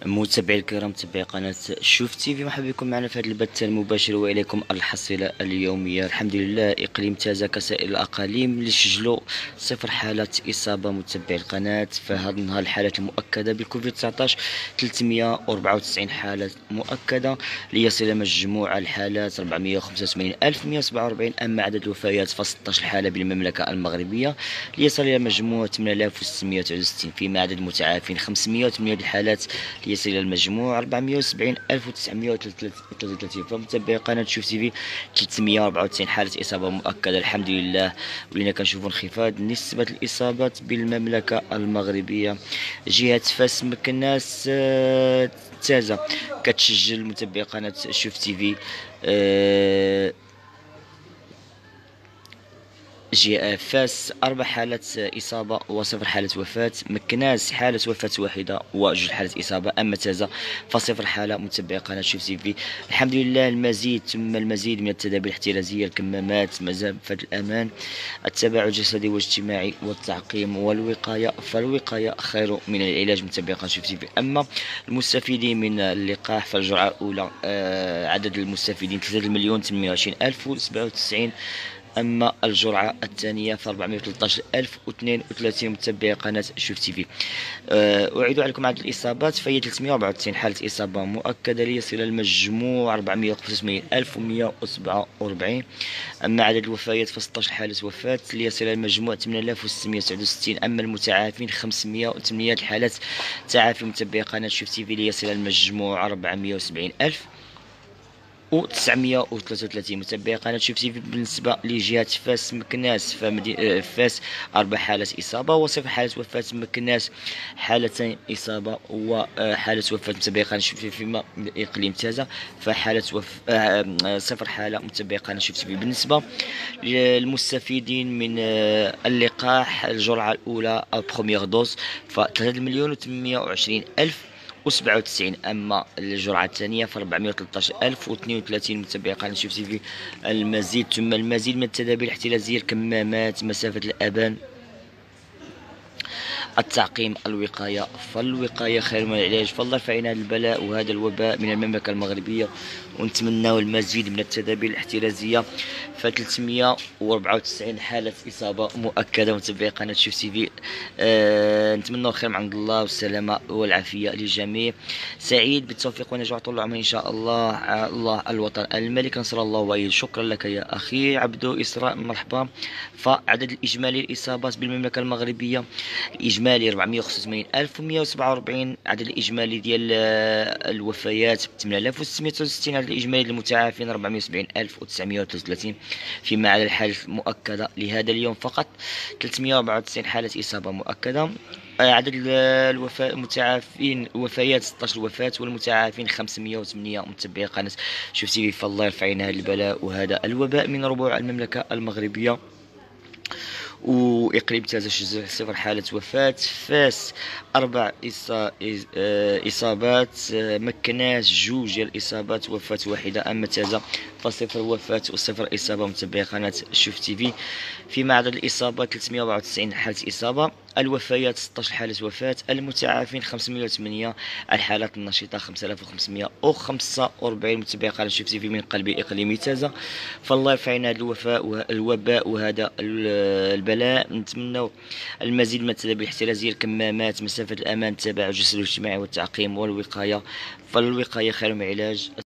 متابعي الكرام، متابعي قناة شوف تيفي، مرحبا بكم معنا في هذا البث المباشر واليكم الحصيلة اليومية. الحمد لله اقليم تازا كسائر الاقاليم اللي سجلوا صفر حالات اصابة. متابعي القناة، فهذا النهار الحالات المؤكدة بالكوفيد 19 394 حالة مؤكدة، ليصل مجموع الحالات 485147. اما عدد الوفيات ف 16 حالة بالمملكة المغربية، ليصل الى مجموع 8669. فيما عدد المتعافين 508 الحالات، ليصل إلى المجموع 470933. فمتابعي قناة شوف تيفي، 394 حالة إصابة مؤكدة الحمد لله. ولينا كنشوفوا انخفاض نسبة الإصابات بالمملكة المغربية. جهة فاس مكناس تازا كتسجل متابعي قناة شوف تيفي فاس 4 حالات إصابة وصفر حالة وفاة. مكناس حالة وفاة واحدة وجوج حالات إصابة. أما تازا فصفر حالة. متابعي قناة شوف تيفي، الحمد لله. المزيد من التدابير الاحترازية، الكمامات، مسافة الأمان، التباعد الجسدي والاجتماعي، والتعقيم والوقاية، فالوقاية خير من العلاج. متابعي قناة شوف تيفي. أما المستفيدين من اللقاح، فالجرعة الأولى عدد المستفيدين 3,820,097. أما الجرعة الثانية ف 413,032. متابعي قناة شوف تيفي. أعيد عليكم عدد الإصابات، فهي 394 حالة إصابة مؤكدة، ليصل المجموع 485,147. أما عدد الوفيات ف 16 حالة وفاة، ليصل المجموع 8669. أما المتعافين 508 حالات تعافي. متابعي قناة شوف تيفي، ليصل المجموع 470,000 و933. متابعي قناة شوف تيفي. بالنسبة لجهة فاس مكناس، فاس 4 حالات إصابة وصفر حالة وفاة. مكناس حالتين إصابة وحالة وفاة. متابعي قناة شوف تيفي. فيما إقليم تازا فحالة صفر حالة. متابعي قناة شوف تيفي. بالنسبة للمستفيدين من اللقاح، الجرعة الأولى بروميير دوز ف 3,820,000 و97. أما الجرعة الثانية ف 413,032. متابعي قناة شوف تيفي. المزيد من التدابير الاحترازية، الكمامات، مسافة الأمان، التعقيم، الوقاية، فالوقاية خير من العلاج. فالله يرفعنا هذا البلاء وهذا الوباء من المملكة المغربية، ونتمنى المزيد من التدابير الاحترازية. ف 394 حالة إصابة مؤكدة. متابعي قناة شوف تيفي، نتمنى الخير من عند الله والسلامة والعافية للجميع. سعيد بالتوفيق ونجاح طول العمر إن شاء الله. الله الوطن الملك نصر الله وإيد. شكرا لك يا أخي عبدو إسراء، مرحبا. فعدد الإجمالي الإصابات بالمملكة المغربية، الإجمالي 465,147. عدد الإجمالي ديال الوفيات 8,663. عدد الإجمالي للمتعافين 470,933. فيما على الحالة المؤكدة لهذا اليوم فقط 394 حالة إصابة مؤكدة. عدد المتعافين وفيات 16 وفاة، والمتعافين 508. متابعي قناة شوف تيفي، فالله يرفعنا هذا البلاء وهذا الوباء من ربوع المملكة المغربية. وإقليم تازا صفر حالة وفاة. فاس 4 إصابات. مكناس 2 الإصابات، وفاة واحدة. أما تازا فصفر وفاة وصفر إصابة. متابعي قناة شوف تيفي. فيما عدد الإصابات 394 حالة إصابة، الوفيات 16 حالة وفاة، المتعافين 508. الحالات النشطة 5545. متابعي قناة شوف تيفي من قلب إقليم تازا. فالله يرفعنا هذا الوباء وهذا البلاء. نتمنى المزيد من التدابير الاحترازية، الكمامات، مسافة الأمان، التباعد الجسدي والاجتماعي، والتعقيم والوقاية، فالوقاية خير من العلاج.